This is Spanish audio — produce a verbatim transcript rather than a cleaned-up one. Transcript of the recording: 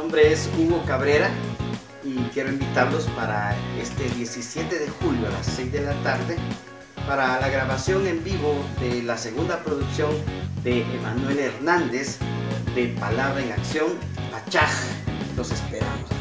nombre es Hugo Cabrera y quiero invitarlos para este diecisiete de julio a las seis de la tarde para la grabación en vivo de la segunda producción de Emanuel Hernández de Palabra en Acción, Pachaj. Los esperamos.